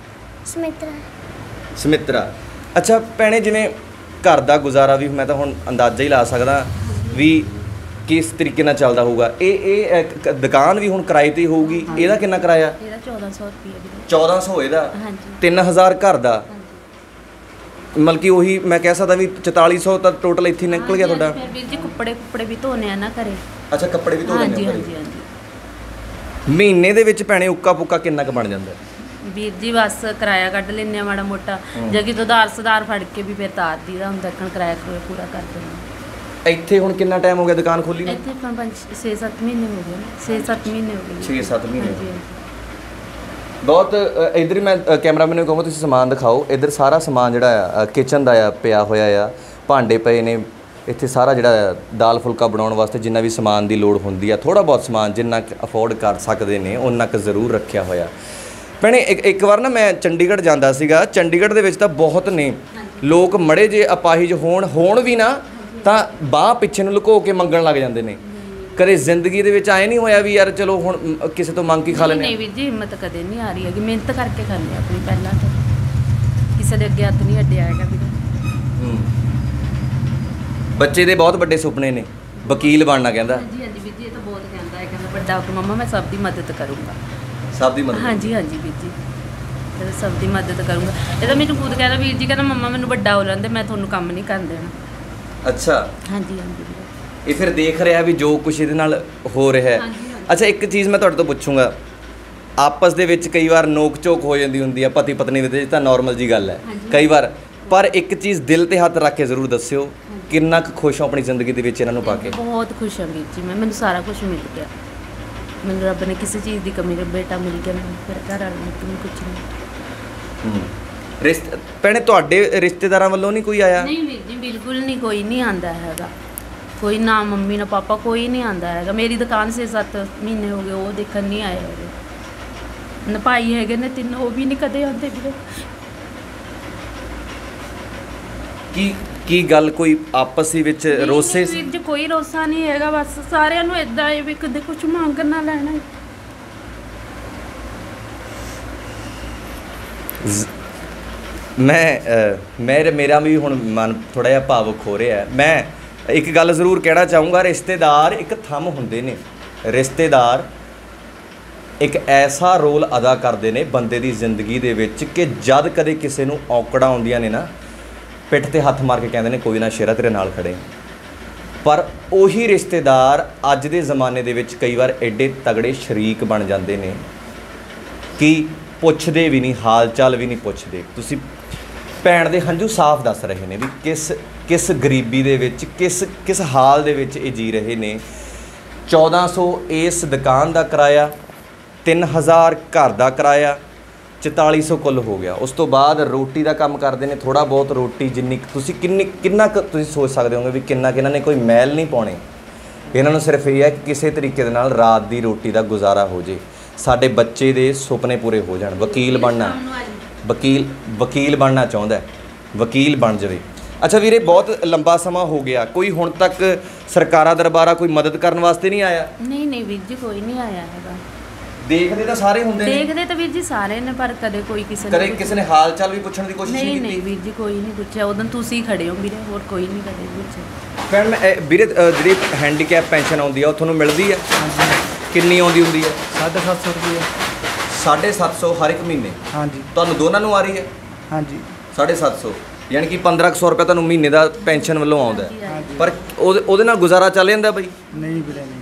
ਸਮਿਤਰਾ। ਅੱਛਾ ਭੈਣੇ, ਜਿਵੇਂ ਘਰ ਦਾ ਗੁਜ਼ਾਰਾ ਵੀ ਮੈਂ ਤਾਂ ਹੁਣ ਅੰਦਾਜ਼ਾ ਹੀ ਲਾ ਸਕਦਾ ਵੀ ਕਿਸ ਤਰੀਕੇ ਨਾਲ ਚੱਲਦਾ ਹੋਊਗਾ। ਇਹ ਦੁਕਾਨ ਵੀ ਹੁਣ ਕਿਰਾਏ 'ਤੇ ਹੋਊਗੀ, ਇਹਦਾ ਕਿੰਨਾ ਕਿਰਾਇਆ? ਇਹਦਾ 1400 ਰੁਪਏ। 1400 ਇਹਦਾ? ਹਾਂਜੀ। 3000 ਘਰ ਦਾ? ਮਤਲਬ ਕਿ ਉਹੀ ਮੈਂ ਕਹਿ ਸਕਦਾ ਵੀ 4400 ਤਾਂ ਟੋਟਲ ਇੱਥੇ ਨਿਕਲ ਗਿਆ ਤੁਹਾਡਾ। ਫਿਰ ਵੀਰ ਜੀ ਕੱਪੜੇ ਵੀ ਧੋਨੇ ਆ ਨਾ ਘਰੇ। ਅੱਛਾ, ਕੱਪੜੇ ਵੀ ਧੋ ਲੈਂਦੇ ਹੋ? ਹਾਂਜੀ ਹਾਂਜੀ। ਮਹੀਨੇ ਦੇ ਵਿੱਚ ਭੈਣੇ ਉੱਕਾ ਪੁੱਕਾ ਕਿੰਨਾ ਕੁ ਬਣ ਜਾਂਦਾ? ਵੀਰ ਜੀ ਬਸ ਕਿਰਾਇਆ ਕੱਢ ਲੈਂਦੇ ਆ ਮਾੜਾ ਮੋਟਾ, ਜੇ ਕਿ ਸੁਧਾਰ ਫੜ ਕੇ ਵੀ ਫਿਰ ਤਾਰ ਦੀ ਦਾ ਹੁੰਦਾ, ਕਿਰਾਇਆ ਪੂਰਾ ਕਰ ਦਿੰਦੇ। ਇੱਥੇ ਹੁਣ ਕਿੰਨਾ ਟਾਈਮ ਹੋ ਗਿਆ ਦੁਕਾਨ ਖੋਲੀ ਨੂੰ? ਇੱਥੇ 6-7 ਮਹੀਨੇ ਹੋ ਗਏ। 6-7 ਮਹੀਨੇ ਹੋ ਗਏ। 6-7 ਮਹੀਨੇ? ਹਾਂਜੀ ਹਾਂਜੀ। ਬਹੁਤ ਇੱਧਰ ਹੀ ਮੈਂ ਕੈਮਰਾਮੈਨ ਨੂੰ ਕਹੂੰਗਾ ਤੁਸੀਂ ਸਮਾਨ ਦਿਖਾਓ। ਇੱਧਰ ਸਾਰਾ ਸਮਾਨ ਜਿਹੜਾ ਆ ਕਿਚਨ ਦਾ ਆ ਪਿਆ ਹੋਇਆ ਆ, ਭਾਂਡੇ ਪਏ ਨੇ ਇੱਥੇ, ਸਾਰਾ ਜਿਹੜਾ ਦਾਲ ਫੁਲਕਾ ਬਣਾਉਣ ਵਾਸਤੇ ਜਿੰਨਾ ਵੀ ਸਮਾਨ ਦੀ ਲੋੜ ਹੁੰਦੀ ਆ, ਥੋੜ੍ਹਾ ਬਹੁਤ ਸਮਾਨ ਜਿੰਨਾ ਕੁ ਅਫੋਰਡ ਕਰ ਸਕਦੇ ਨੇ ਉਹਨਾਂ ਕੁ ਜ਼ਰੂਰ ਰੱਖਿਆ ਹੋਇਆ। ਭੈਣੇ ਇੱਕ ਵਾਰ ਨਾ ਮੈਂ ਚੰਡੀਗੜ੍ਹ ਜਾਂਦਾ ਸੀਗਾ, ਚੰਡੀਗੜ੍ਹ ਦੇ ਵਿੱਚ ਤਾਂ ਬਹੁਤ ਨੇ ਲੋਕ ਮੜੇ ਜੇ ਅਪਾਹਿਜ ਹੋਣ ਵੀ ਨਾ ਤਾਂ ਬਾਹ ਪਿੱਛੇ ਨੂੰ ਲੁਕੋ ਕੇ ਮੰਗਣ ਲੱਗ ਜਾਂਦੇ ਨੇ। ਕਦੇ ਜ਼ਿੰਦਗੀ ਦੇ ਵਿੱਚ ਆਏ ਨਹੀਂ ਹੋਇਆ ਵੀ ਯਾਰ ਚਲੋ ਹੁਣ ਕਿਸੇ ਤੋਂ ਮੰਗ ਕੇ ਖਾ ਲੈਂਦੇ? ਨਹੀਂ ਵੀਰ ਜੀ, ਹਿੰਮਤ ਕਦੇ ਨਹੀਂ ਆ ਰਹੀ ਹੈਗੀ, ਮਿਹਨਤ ਕਰਕੇ ਖਾਂਦੇ ਆਪਣੀ ਪਹਿਲਾਂ ਤੋਂ, ਕਿਸੇ ਦੇ ਅੱਗੇ ਹੱਥ ਨਹੀਂ ਅੱਡਿਆ ਹੈਗਾ ਵੀਰ। ਬੱਚੇ ਦੇ ਬਹੁਤ ਵੱਡੇ ਸੁਪਨੇ ਨੇ, ਵਕੀਲ ਬਣਨਾ ਕਹਿੰਦਾ। ਹਾਂਜੀ ਹਾਂਜੀ ਵੀਰ ਜੀ, ਇਹ ਤਾਂ ਬਹੁਤ ਕਹਿੰਦਾ ਹੈ, ਕਹਿੰਦਾ ਵੱਡਾ ਹੋ ਕੇ ਮੰਮਾ ਮੈਂ ਸਭ ਦੀ ਮਦਦ ਕਰੂੰਗਾ। ਸਭ ਦੀ ਮਦਦ? ਹਾਂਜੀ ਹਾਂਜੀ ਵੀਰ ਜੀ, ਕਹਿੰਦਾ ਸਭ ਦੀ ਮਦਦ ਕਰੂੰਗਾ। ਇਹ ਤਾਂ ਮੈਨੂੰ ਖੁਦ ਕਹਿੰਦਾ ਵੀਰ ਜੀ, ਕਹਿੰਦਾ ਮੰਮਾ ਮੈਨੂੰ ਵੱਡਾ ਹੋ ਲੈਂਦੇ, ਮੈਂ ਤੁਹਾਨੂੰ ਕੰਮ ਨਹੀਂ ਕਰਨ ਦੇਣਾ। ਅੱਛਾ। ਹਾਂਜੀ ਹਾਂਜੀ ਵੀਰ। ਇਹ ਫਿਰ ਦੇਖ ਰਿਹਾ ਵੀ ਜੋ ਕੁਛ ਇਹਦੇ ਨਾਲ ਹੋ ਰਿਹਾ ਹੈ। ਅੱਛਾ, ਇੱਕ ਚੀਜ਼ ਮੈਂ ਤੁਹਾਡੇ ਤੋਂ ਪੁੱਛੂੰਗਾ, ਆਪਸ ਦੇ ਵਿੱਚ ਕਈ ਵਾਰ ਨੋਕ ਝੋਕ ਹੋ ਜਾਂਦੀ ਹੁੰਦੀ ਆ ਪਤੀ ਪਤਨੀ ਦੇ ਵਿੱਚ, ਤਾਂ ਨਾਰਮਲ ਜੀ ਗੱਲ ਹੈ ਕਈ ਵਾਰ, ਪਰ ਇੱਕ ਚੀਜ਼ ਦਿਲ ਤੇ ਹੱਥ ਰੱਖ ਕੇ ਜ਼ਰੂਰ ਦੱਸਿਓ, ਕਿੰਨਾ ਕੁ ਖੁਸ਼ ਹੋ ਆਪਣੀ ਜ਼ਿੰਦਗੀ ਦੇ ਵਿੱਚ ਇਹਨਾਂ ਨੂੰ ਪਾ ਕੇ? ਬਹੁਤ ਖੁਸ਼ ਹਾਂ ਵੀਰ ਜੀ, ਮੈਨੂੰ ਸਾਰਾ ਕੁਝ ਮਿਲ ਗਿਆ, ਮੈਨੂੰ ਰੱਬ ਨੇ ਕਿਸੇ ਚੀਜ਼ ਦੀ ਕਮੀ ਨਹੀਂ, ਬੇਟਾ ਮਿਲ ਗਿਆ ਮੈਨੂੰ, ਫਿਰ ਘਰ ਵਾਲੇ ਨੂੰ ਕੁਝ ਨਹੀਂ। ਭੈਣੇ ਤੁਹਾਡੇ ਰਿਸ਼ਤੇਦਾਰਾਂ ਵੱਲੋਂ ਨਹੀਂ ਕੋਈ ਆਇਆ? ਨਹੀਂ ਵੀਰ ਜੀ, ਬਿਲਕੁਲ ਨਹੀਂ, ਕੋਈ ਨਹੀਂ ਆਂਦਾ ਹੈਗਾ, ਕੋਈ ਨਾ ਮੰਮੀ ਨਾ ਪਾਪਾ ਕੋਈ ਨਹੀਂ ਆਂਦਾ ਹੈਗਾ। ਮੇਰੀ ਦੁਕਾਨ 6-7 ਮਹੀਨੇ ਹੋ ਗਏ, ਉਹ ਦੇਖਣ ਨਹੀਂ ਆਏ ਹੈਗੇ। ਭਾਈ ਹੈਗੇ ਨੇ 3, ਉਹ ਵੀ ਨਹੀਂ ਕਦੇ ਆਉਂਦੇ ਵੀਰੇ। ਕੀ ਗੱਲ ਕੋਈ ਆਪਸ ਦੇ ਵਿੱਚ ਰੋਸੇ? ਵੀਰ ਜੀ ਕੋਈ ਰੋਸਾ ਨਹੀਂ ਹੈਗਾ, ਬਸ ਸਾਰਿਆਂ ਨੂੰ ਇਦਾਂ ਹੈ ਵੀ ਕਦੇ ਕੁਝ ਮੰਗ ਨਾ ਲੈਣਾ। ਮੇਰਾ ਵੀ ਹੁਣ ਮਨ ਥੋੜਾ ਜਿਹਾ ਭਾਵੁਕ ਹੋ ਰਿਹਾ ਹੈ। ਮੈਂ ਇੱਕ ਗੱਲ ਜ਼ਰੂਰ ਕਹਿਣਾ ਚਾਹੂੰਗਾ, ਰਿਸ਼ਤੇਦਾਰ ਇੱਕ ਥੰਮ ਹੁੰਦੇ ਨੇ। ਰਿਸ਼ਤੇਦਾਰ ਇੱਕ ਐਸਾ ਰੋਲ ਅਦਾ ਕਰਦੇ ਨੇ ਬੰਦੇ ਦੀ ਜ਼ਿੰਦਗੀ ਦੇ ਵਿੱਚ ਕਿ ਜਦ ਕਦੇ ਕਿਸੇ ਨੂੰ ਔਕੜਾਂ ਆਉਂਦੀਆਂ ਨੇ ਨਾ, ਪਿੱਠ 'ਤੇ ਹੱਥ ਮਾਰ ਕੇ ਕਹਿੰਦੇ ਨੇ ਕੋਈ ਨਾ ਸ਼ੇਰਾ ਤੇਰੇ ਨਾਲ ਖੜੇ। ਪਰ ਉਹੀ ਰਿਸ਼ਤੇਦਾਰ ਅੱਜ ਦੇ ਜ਼ਮਾਨੇ ਦੇ ਵਿੱਚ ਕਈ ਵਾਰ ਐਡੇ ਤਗੜੇ ਸ਼ਰੀਕ ਬਣ ਜਾਂਦੇ ਨੇ ਕਿ ਪੁੱਛਦੇ ਵੀ ਨਹੀਂ, ਹਾਲ ਚਾਲ ਵੀ ਨਹੀਂ ਪੁੱਛਦੇ। ਤੁਸੀਂ ਭੈਣ ਦੇ ਹੰਝੂ ਸਾਫ਼ ਦੱਸ ਰਹੇ ਨੇ ਵੀ ਕਿਸ ਗਰੀਬੀ ਦੇ ਵਿੱਚ, ਕਿਸ ਹਾਲ ਦੇ ਵਿੱਚ ਇਹ ਜੀ ਰਹੇ ਨੇ। 1400 ਇਸ ਦੁਕਾਨ ਦਾ ਕਿਰਾਇਆ, 3000 ਘਰ ਦਾ ਕਿਰਾਇਆ, 4400 ਕੁੱਲ ਹੋ ਗਿਆ। ਉਸ ਤੋਂ ਬਾਅਦ ਰੋਟੀ ਦਾ ਕੰਮ ਕਰਦੇ ਨੇ, ਥੋੜਾ ਬਹੁਤ ਰੋਟੀ ਜਿੰਨੀ ਤੁਸੀਂ ਕਿੰਨਾ ਕੁ ਤੁਸੀਂ ਸੋਚ ਸਕਦੇ ਹੋਗੇ ਵੀ ਕਿੰਨਾ ਕਿ ਇਹਨਾਂ ਨੇ ਕੋਈ ਮੈਲ ਨਹੀਂ ਪਾਉਣੇ। ਇਹਨਾਂ ਨੂੰ ਸਿਰਫ ਇਹ ਹੈ ਕਿ ਕਿਸੇ ਤਰੀਕੇ ਦੇ ਨਾਲ ਰਾਤ ਦੀ ਰੋਟੀ ਦਾ ਗੁਜ਼ਾਰਾ ਹੋ ਜੇ, ਸਾਡੇ ਬੱਚੇ ਦੇ ਸੁਪਨੇ ਪੂਰੇ ਹੋ ਜਾਣ। ਵਕੀਲ ਬਣਨਾ ਚਾਹੁੰਦਾ, ਵਕੀਲ ਬਣ ਜਾਵੇ। ਅੱਛਾ ਵੀਰੇ, ਬਹੁਤ ਲੰਬਾ ਸਮਾਂ ਹੋ ਗਿਆ, ਕੋਈ ਹੁਣ ਤੱਕ ਸਰਕਾਰਾਂ ਦਰਬਾਰਾ ਕੋਈ ਮਦਦ ਕਰਨ ਵਾਸਤੇ ਨਹੀਂ ਆਇਆ? ਨਹੀਂ ਵੀਰ ਜੀ, ਕੋਈ ਨਹੀਂ ਆਇਆ ਹੈਗਾ। ਦੇਖਦੇ ਤਾਂ ਸਾਰੇ ਹੁੰਦੇ ਨੇ, ਦੇਖਦੇ ਤਾਂ ਵੀਰ ਜੀ ਸਾਰੇ ਨੇ, ਪਰ ਕਦੇ ਕੋਈ ਕਿਸੇ ਨੇ ਹਾਲ ਚਾਲ ਵੀ ਪੁੱਛਣ ਦੀ ਕੋਸ਼ਿਸ਼ ਨਹੀਂ ਕੀਤੀ? ਨਹੀਂ ਵੀਰ ਜੀ, ਕੋਈ ਨਹੀਂ ਪੁੱਛਿਆ। ਉਦੋਂ ਤੁਸੀਂ ਖੜੇ ਹੋ ਵੀਰੇ, ਹੋਰ ਕੋਈ ਨਹੀਂ ਕਦੇ ਪੁੱਛਿਆ। ਭੈਣ ਮੈਂ ਵੀਰੇ ਜਿਹੜੀ ਹੈਂਡੀਕੈਪ ਪੈਨਸ਼ਨ ਆਉਂਦੀ ਆ ਉਹ ਤੁਹਾਨੂੰ ਮਿਲਦੀ ਆ? ਕਿੰਨੀ ਆਉਂਦੀ ਹੁੰਦੀ ਹੈ? 750 ਰੁਪਏ। 750 ਹਰ ਇੱਕ ਮਹੀਨੇ? ਹਾਂਜੀ। ਤੁਹਾਨੂੰ ਦੋਨਾਂ ਨੂੰ ਆ ਰਹੀ ਹੈ? ਹਾਂਜੀ। 750 ਯਾਨੀ ਕਿ 1500 ਰੁਪਏ ਤੁਹਾਨੂੰ ਮਹੀਨੇ ਦਾ ਪੈਨਸ਼ਨ ਵੱਲੋਂ ਆਉਂਦਾ ਹੈ, ਪਰ ਉਹਦੇ ਨਾਲ ਗੁਜ਼ਾਰਾ ਚੱਲ ਜਾਂਦਾ ਬਈ? ਨਹੀਂ ਵੀਰੇ ਨਹੀਂ,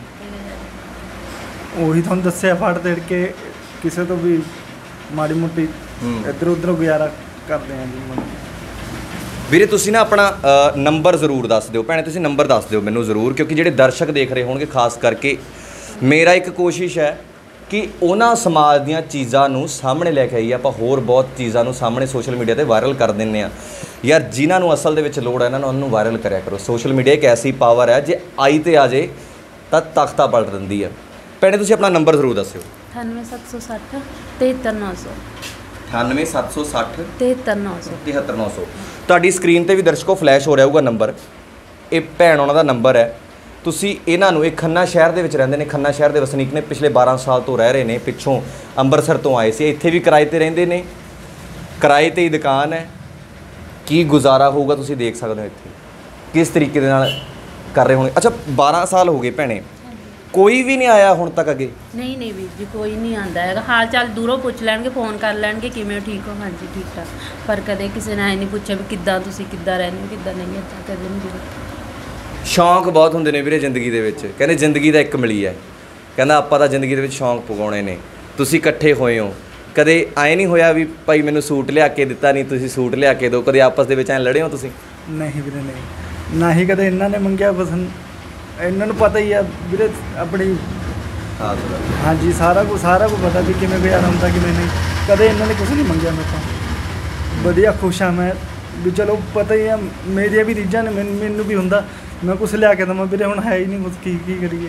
ਉਹੀ ਤੁਹਾਨੂੰ ਦੱਸਿਆ, ਫੜ ਦੇੜ ਕੇ ਕਿਸੇ ਤੋਂ ਵੀ ਮਾੜੀ ਮੋਟੀ ਇੱਧਰ ਉੱਧਰ ਗੁਜ਼ਾਰਾ ਕਰਦੇ ਹਾਂ ਜੀ। ਵੀਰੇ ਤੁਸੀਂ ਨਾ ਆਪਣਾ ਨੰਬਰ ਜ਼ਰੂਰ ਦੱਸ ਦਿਓ ਭੈਣੇ, ਤੁਸੀਂ ਨੰਬਰ ਦੱਸ ਦਿਓ ਮੈਨੂੰ ਜ਼ਰੂਰ, ਕਿਉਂਕਿ ਜਿਹੜੇ ਦਰਸ਼ਕ ਦੇਖ ਰਹੇ ਹੋਣਗੇ ਖਾਸ ਕਰਕੇ, ਮੇਰਾ ਇੱਕ ਕੋਸ਼ਿਸ਼ ਹੈ ਕਿ ਉਹਨਾਂ ਸਮਾਜ ਦੀਆਂ ਚੀਜ਼ਾਂ ਨੂੰ ਸਾਹਮਣੇ ਲੈ ਕੇ ਆਈਏ। ਆਪਾਂ ਹੋਰ ਬਹੁਤ ਚੀਜ਼ਾਂ ਨੂੰ ਸਾਹਮਣੇ ਸੋਸ਼ਲ ਮੀਡੀਆ ਤੇ ਵਾਇਰਲ ਕਰ ਦਿੰਦੇ ਆ ਯਾਰ, ਜਿਨ੍ਹਾਂ ਨੂੰ ਅਸਲ ਦੇ ਵਿੱਚ ਲੋੜ ਹੈ ਇਹਨਾਂ ਨੂੰ ਉਹਨੂੰ ਵਾਇਰਲ ਕਰਿਆ ਕਰੋ। ਸੋਸ਼ਲ ਮੀਡੀਆ ਇੱਕ ਐਸੀ ਪਾਵਰ ਹੈ, ਜੇ ਆਈ ਤੇ ਆ ਜੇ ਤਾਂ ਤਖਤਾ ਪਲਟ ਦਿੰਦੀ ਹੈ। ਭੈਣੇ ਤੁਸੀਂ ਆਪਣਾ ਨੰਬਰ ਜ਼ਰੂਰ ਦੱਸਿਓ। 98760 73900। 98760 73900 73900। ਤੁਹਾਡੀ ਸਕਰੀਨ ਤੇ ਵੀ ਦਰਸ਼ਕੋ ਫਲੈਸ਼ ਹੋ ਰਿਹਾ ਹੋਊਗਾ ਨੰਬਰ, ਇਹ ਭੈਣ ਉਹਨਾਂ ਦਾ ਨੰਬਰ ਹੈ। ਤੁਸੀਂ ਇਹਨਾਂ ਨੂੰ, ਇਹ ਖੰਨਾ ਸ਼ਹਿਰ ਦੇ ਵਿੱਚ ਰਹਿੰਦੇ ਨੇ, ਖੰਨਾ ਸ਼ਹਿਰ ਦੇ ਵਸਨੀਕ ਨੇ, ਪਿਛਲੇ 12 ਸਾਲ ਤੋਂ ਰਹਿ ਰਹੇ ਨੇ, ਪਿੱਛੋਂ ਅੰਮ੍ਰਿਤਸਰ ਤੋਂ ਆਏ ਸੀ, ਇੱਥੇ ਵੀ ਕਿਰਾਏ ਤੇ ਰਹਿੰਦੇ ਨੇ, ਕਿਰਾਏ ਤੇ ਹੀ ਦੁਕਾਨ ਹੈ। ਕੀ ਗੁਜ਼ਾਰਾ ਹੋਊਗਾ ਤੁਸੀਂ ਦੇਖ ਸਕਦੇ ਹੋ ਇੱਥੇ ਕਿਸ ਤਰੀਕੇ ਦੇ ਨਾਲ ਕਰ ਰਹੇ ਹੋਣਗੇ। ਅੱਛਾ 12 ਸਾਲ ਹੋ ਗਏ ਭੈਣੇ, ਕੋਈ ਵੀ ਨਹੀਂ ਆਇਆ ਹੁਣ ਤੱਕ ਅੱਗੇ? ਨਹੀਂ ਵੀਰ ਜੀ, ਕੋਈ ਨਹੀਂ ਆਉਂਦਾ ਹੈਗਾ। ਹਾਲ ਚਾਲ ਦੂਰੋਂ ਪੁੱਛ ਲੈਣਗੇ, ਫੋਨ ਕਰ ਲੈਣਗੇ, ਕਿਵੇਂ ਹੋ, ਠੀਕ ਹੋ? ਹਾਂਜੀ ਠੀਕ ਠਾਕ, ਪਰ ਕਦੇ ਕਿਸੇ ਨੇ ਐ ਨਹੀਂ ਪੁੱਛਿਆ ਵੀ ਕਿੱਦਾਂ ਤੁਸੀਂ ਕਿੱਦਾਂ ਰਹਿੰਦੇ ਹੋ, ਕਿੱਦਾਂ ਨਹੀਂ। ਇੱਦਾਂ ਕਦੇ ਨਹੀਂ ਵੀਰੇ। ਸ਼ੌਂਕ ਬਹੁਤ ਹੁੰਦੇ ਨੇ ਵੀਰੇ ਜ਼ਿੰਦਗੀ ਦੇ ਵਿੱਚ, ਕਹਿੰਦੇ ਜ਼ਿੰਦਗੀ ਦਾ ਇੱਕ ਮਿਲੀ ਹੈ, ਕਹਿੰਦਾ ਆਪਾਂ ਤਾਂ ਜ਼ਿੰਦਗੀ ਦੇ ਵਿੱਚ ਸ਼ੌਂਕ ਪਗਾਉਣੇ ਨੇ। ਤੁਸੀਂ ਇਕੱਠੇ ਹੋਏ ਹੋ, ਕਦੇ ਐਂ ਨਹੀਂ ਹੋਇਆ ਵੀ ਭਾਈ ਮੈਨੂੰ ਸੂਟ ਲਿਆ ਕੇ ਦਿੱਤਾ ਨਹੀਂ, ਤੁਸੀਂ ਸੂਟ ਲਿਆ ਕੇ ਦਿਓ? ਕਦੇ ਆਪਸ ਦੇ ਵਿੱਚ ਐਂ ਲੜੇ ਹੋ ਤੁਸੀਂ? ਨਹੀਂ ਵੀਰੇ ਨਹੀਂ, ਨਾ ਹੀ ਕਦੇ ਇਹਨਾਂ ਨੇ ਮੰਗਿਆ ਕੁਛ। ਇਹਨਾਂ ਨੂੰ ਪਤਾ ਹੀ ਆ ਵੀਰੇ ਆਪਣੀ, ਹਾਂਜੀ ਸਾਰਾ ਕੁਝ ਪਤਾ ਵੀ ਕਿਵੇਂ ਗੁਜ਼ਾਰਾ ਹੁੰਦਾ ਕਿਵੇਂ ਨਹੀਂ। ਕਦੇ ਇਹਨਾਂ ਨੇ ਕੁਛ ਨਹੀਂ ਮੰਗਿਆ ਮੇਰੇ ਤੋਂ, ਵਧੀਆ ਖੁਸ਼ ਹਾਂ ਮੈਂ ਵੀ। ਚਲੋ ਪਤਾ ਹੀ ਆ ਮੇਰੀਆਂ ਵੀ ਰੀਝਾਂ ਨੇ, ਮੈਨੂੰ ਵੀ ਹੁੰਦਾ ਮੈਂ ਕੁਛ ਲਿਆ ਕੇ ਦੇਵਾਂ ਵੀਰੇ, ਹੁਣ ਹੈ ਹੀ ਨਹੀਂ ਕੁਛ, ਕੀ ਕਰੀਏ।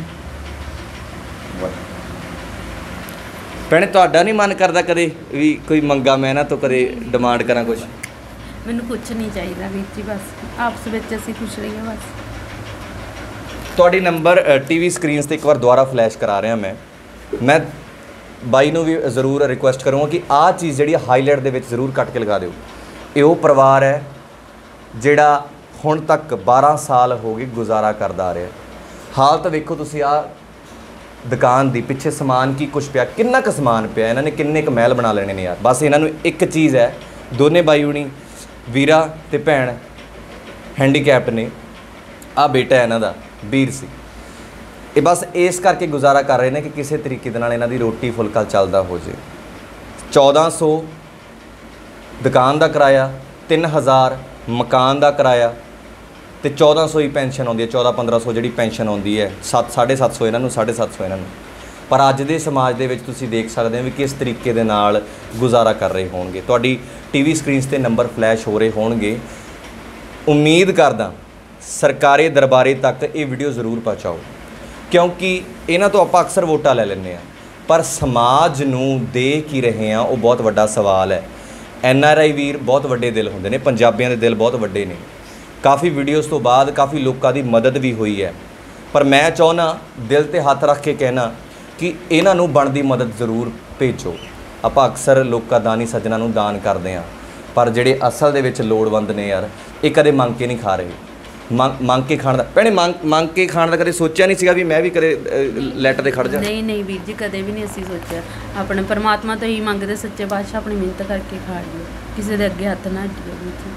ਭੈਣੇ ਤੁਹਾਡਾ ਨਹੀਂ ਮਨ ਕਰਦਾ ਕਦੇ ਵੀ ਕੋਈ ਮੰਗਾ ਮੈਂ ਇਹਨਾਂ ਤੋਂ, ਕਦੇ ਡਿਮਾਂਡ ਕਰਾਂ ਕੁਛ? ਮੈਨੂੰ ਕੁਛ ਨਹੀਂ ਚਾਹੀਦਾ ਵੀਰ ਜੀ, ਬਸ ਆਪਸ ਵਿੱਚ ਅਸੀਂ ਖੁਸ਼ ਰਹੀਏ ਬਸ। ਤੁਹਾਡੀ ਨੰਬਰ ਟੀਵੀ ਸਕਰੀਨਸ ਤੇ ਇੱਕ ਵਾਰ ਦੁਬਾਰਾ ਫਲੈਸ਼ ਕਰਾ ਰਿਹਾ ਮੈਂ ਬਾਈ ਨੂੰ ਵੀ ਜ਼ਰੂਰ ਰਿਕੁਐਸਟ ਕਰੂੰਗਾ ਕਿ ਆਹ ਚੀਜ਼ ਜਿਹੜੀ ਹਾਈਲਾਈਟ ਦੇ ਵਿੱਚ ਜ਼ਰੂਰ ਕੱਟ ਕੇ ਲਗਾ ਦਿਓ। ਇਹ ਉਹ ਪਰਿਵਾਰ ਹੈ ਜਿਹੜਾ ਹੁਣ ਤੱਕ 12 ਸਾਲ ਹੋ ਗਏ ਗੁਜ਼ਾਰਾ ਕਰਦਾ ਆ ਰਿਹਾ। ਹਾਲਤ ਵੇਖੋ ਤੁਸੀਂ, ਆਹ ਦੁਕਾਨ ਦੀ ਪਿੱਛੇ ਸਮਾਨ ਕੀ ਕੁਛ ਪਿਆ, ਕਿੰਨਾ ਕੁ ਸਮਾਨ ਪਿਆ, ਇਹਨਾਂ ਨੇ ਕਿੰਨੇ ਕੁ ਮਹਿਲ ਬਣਾ ਲੈਣੇ ਨੇ ਯਾਰ। ਬਸ ਇਹਨਾਂ ਨੂੰ ਇੱਕ ਚੀਜ਼ ਹੈ, ਦੋਨੇ ਬਾਈ ਹੁਣੀ ਵੀਰਾ ਤੇ ਭੈਣ ਹੈਂਡੀਕੈਪਡ ਨੇ, ਆਹ ਬੇਟਾ ਹੈ ਇਹਨਾਂ ਦਾ ਵੀਰ ਸੀ, ਇਹ ਬਸ ਇਸ ਕਰਕੇ ਗੁਜ਼ਾਰਾ ਕਰ ਰਹੇ ਨੇ ਕਿ ਕਿਸੇ ਤਰੀਕੇ ਦੇ ਨਾਲ ਇਹਨਾਂ ਦੀ ਰੋਟੀ ਫੁਲਕਾ ਚੱਲਦਾ ਹੋ ਜੇ। 1400 ਦੁਕਾਨ ਦਾ ਕਿਰਾਇਆ, 3000 ਮਕਾਨ ਦਾ ਕਿਰਾਇਆ ਤੇ 1400 ਹੀ ਪੈਨਸ਼ਨ ਆਉਂਦੀ ਹੈ, 14-1500 ਜਿਹੜੀ ਪੈਨਸ਼ਨ ਆਉਂਦੀ ਹੈ, 750 ਇਹਨਾਂ ਨੂੰ, 750 ਇਹਨਾਂ ਨੂੰ। ਪਰ ਅੱਜ ਦੇ ਸਮਾਜ ਦੇ ਵਿੱਚ ਤੁਸੀਂ ਦੇਖ ਸਕਦੇ ਹੋ ਵੀ ਕਿਸ ਤਰੀਕੇ ਦੇ ਨਾਲ ਗੁਜ਼ਾਰਾ ਕਰ ਰਹੇ ਹੋਣਗੇ। ਤੁਹਾਡੀ ਟੀਵੀ ਸਕਰੀਨਸ ਤੇ ਨੰਬਰ ਫਲੈਸ਼ ਹੋ ਰਹੇ ਹੋਣਗੇ। ਉਮੀਦ ਕਰਦਾ ਸਰਕਾਰੀ ਦਰਬਾਰੇ ਤੱਕ ਇਹ ਵੀਡੀਓ ਜ਼ਰੂਰ ਪਹੁੰਚਾਓ, ਕਿਉਂਕਿ ਇਹਨਾਂ ਤੋਂ ਆਪਾਂ ਅਕਸਰ ਵੋਟਾਂ ਲੈ ਲੈਂਦੇ ਹਾਂ, ਪਰ ਸਮਾਜ ਨੂੰ ਦੇ ਕੀ ਰਹੇ ਹਾਂ ਉਹ ਬਹੁਤ ਵੱਡਾ ਸਵਾਲ ਹੈ। NRI ਵੀਰ ਬਹੁਤ ਵੱਡੇ ਦਿਲ ਹੁੰਦੇ ਨੇ, ਪੰਜਾਬੀਆਂ ਦੇ ਦਿਲ ਬਹੁਤ ਵੱਡੇ ਨੇ। ਕਾਫੀ ਵੀਡੀਓਜ਼ ਤੋਂ ਬਾਅਦ ਕਾਫੀ ਲੋਕਾਂ ਦੀ ਮਦਦ ਵੀ ਹੋਈ ਹੈ, ਪਰ ਮੈਂ ਚਾਹੁੰਦਾ ਦਿਲ ਤੇ ਹੱਥ ਰੱਖ ਕੇ ਕਹਿਣਾ ਕਿ ਇਹਨਾਂ ਨੂੰ ਬਣਦੀ ਮਦਦ ਜ਼ਰੂਰ ਭੇਜੋ। ਆਪਾਂ ਅਕਸਰ ਲੋਕਾਂ ਦਾਨੀ ਸੱਜਣਾ ਨੂੰ ਦਾਨ ਕਰਦੇ ਹਾਂ, ਪਰ ਜਿਹੜੇ ਅਸਲ ਦੇ ਵਿੱਚ ਲੋੜਵੰਦ ਨੇ ਯਾਰ, ਇਹ ਕਦੇ ਮੰਗ ਕੇ ਨਹੀਂ ਖਾ ਰਹੇ। ਮੰਗ ਕੇ ਖਾਣ ਦਾ ਭੈਣੇ, ਮੰਗ ਕੇ ਖਾਣ ਦਾ ਕਦੇ ਸੋਚਿਆ ਨਹੀਂ ਸੀਗਾ ਵੀ ਮੈਂ ਵੀ ਕਦੇ ਲੈਟਰ 'ਤੇ ਖੜ ਜਾ? ਨਹੀਂ ਵੀਰ ਜੀ, ਕਦੇ ਵੀ ਨਹੀਂ ਅਸੀਂ ਸੋਚਿਆ। ਆਪਣੇ ਪਰਮਾਤਮਾ ਤੋਂ ਹੀ ਮੰਗਦੇ, ਸੱਚੇ ਪਾਤਸ਼ਾਹ ਆਪਣੀ ਮਿਹਨਤ ਕਰਕੇ ਖਾ ਲਈਏ, ਕਿਸੇ ਦੇ ਅੱਗੇ ਹੱਥ ਨਾ ਅੱਡੀਏ ਵੀਰ ਜੀ।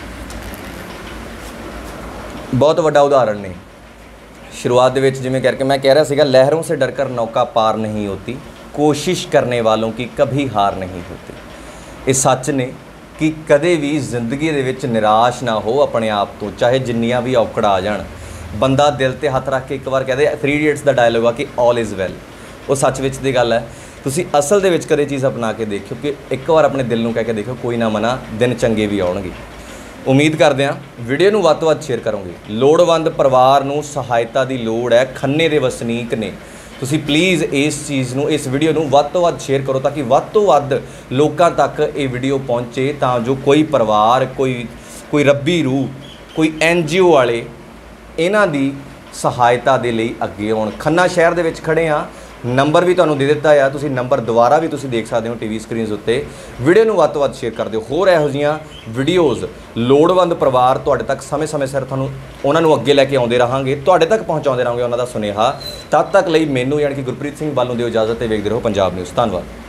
ਬਹੁਤ ਵੱਡਾ ਉਦਾਹਰਣ ਨੇ। शुरुआत ਦੇ ਵਿੱਚ ਜਿਵੇਂ ਕਰਕੇ ਮੈਂ ਕਹਿ ਰਿਹਾ ਸੀਗਾ, लहरों से डरकर नौका पार नहीं होती, कोशिश करने वालों की कभी हार नहीं होती। ਇਹ ਸੱਚ ਨੇ कि कदे भी जिंदगी ਦੇ ਵਿੱਚ निराश ना हो अपने आप तो, चाहे जिन्नियां भी औकड़ आ जान। ਬੰਦਾ ਦਿਲ ਤੇ ਹੱਥ ਰੱਖ ਕੇ ਇੱਕ ਵਾਰ ਕਹਦੇ 3 ਇਡੀਅਟਸ ਦਾ ਡਾਇਲੋਗ ਆ ਕਿ ਆਲ ਇਜ਼ ਵੈਲ, ਉਹ ਸੱਚ ਵਿੱਚ ਦੀ ਗੱਲ ਹੈ। ਤੁਸੀਂ ਅਸਲ ਦੇ ਵਿੱਚ ਕਦੇ ਚੀਜ਼ ਅਪਣਾ ਕੇ ਦੇਖਿਓ ਕਿ ਇੱਕ ਵਾਰ ਆਪਣੇ ਦਿਲ ਨੂੰ ਕਹਿ ਕੇ ਦੇਖਿਓ ਕੋਈ ਨਾ ਮਨਾ, ਦਿਨ ਚੰਗੇ ਵੀ ਆਉਣਗੇ। ਉਮੀਦ ਕਰਦੇ ਹਾਂ ਵੀਡੀਓ ਨੂੰ ਵੱਧ ਤੋਂ ਵੱਧ ਸ਼ੇਅਰ ਕਰੋਗੇ। ਲੋੜਵੰਦ ਪਰਿਵਾਰ ਨੂੰ ਸਹਾਇਤਾ ਦੀ ਲੋੜ ਹੈ, ਖੰਨੇ ਦੇ ਵਸਨੀਕ ਨੇ। ਤੁਸੀਂ ਪਲੀਜ਼ ਇਸ ਚੀਜ਼ ਨੂੰ, ਇਸ ਵੀਡੀਓ ਨੂੰ ਵੱਧ ਤੋਂ ਵੱਧ ਸ਼ੇਅਰ ਕਰੋ ਤਾਂ ਕਿ ਵੱਧ ਤੋਂ ਵੱਧ ਲੋਕਾਂ ਤੱਕ ਇਹ ਵੀਡੀਓ ਪਹੁੰਚੇ, ਤਾਂ ਜੋ ਕੋਈ ਪਰਿਵਾਰ, ਕੋਈ ਰੱਬੀ ਰੂਹ, ਕੋਈ NGO ਵਾਲੇ ਇਹਨਾਂ ਦੀ ਸਹਾਇਤਾ ਦੇ ਲਈ ਅੱਗੇ ਆਉਣ। ਖੰਨਾ ਸ਼ਹਿਰ ਦੇ ਵਿੱਚ ਖੜੇ ਹਾਂ, ਨੰਬਰ ਵੀ ਤੁਹਾਨੂੰ ਦੇ ਦਿੱਤਾ ਆ, ਤੁਸੀਂ ਨੰਬਰ ਦੁਬਾਰਾ ਵੀ ਤੁਸੀਂ ਦੇਖ ਸਕਦੇ ਹੋ ਟੀਵੀ ਸਕਰੀਨਸ ਉੱਤੇ। ਵੀਡੀਓ ਨੂੰ ਵੱਧ ਤੋਂ ਵੱਧ ਸ਼ੇਅਰ ਕਰ ਦਿਓ। ਹੋਰ ਇਹੋ ਜਿਹੀਆਂ ਵੀਡੀਓਜ਼, ਲੋੜਵੰਦ ਪਰਿਵਾਰ ਤੁਹਾਡੇ ਤੱਕ ਸਮੇਂ-ਸਮੇਂ ਸਿਰ ਤੁਹਾਨੂੰ ਉਹਨਾਂ ਨੂੰ ਅੱਗੇ ਲੈ ਕੇ ਆਉਂਦੇ ਰਹਾਂਗੇ, ਤੁਹਾਡੇ ਤੱਕ ਪਹੁੰਚਾਉਂਦੇ ਰਹਾਂਗੇ ਉਹਨਾਂ ਦਾ ਸੁਨੇਹਾ। ਤਦ ਤੱਕ ਲਈ ਮੈਨੂੰ ਯਾਨੀ ਕਿ ਗੁਰਪ੍ਰੀਤ ਸਿੰਘ ਬਾਲ ਨੂੰ ਦਿਓ ਇਜਾਜ਼ਤ ਤੇ ਵੇਖਦੇ ਰਹੋ ਪੰਜਾਬ ਨਿਊਜ਼। ਧੰਨਵਾਦ।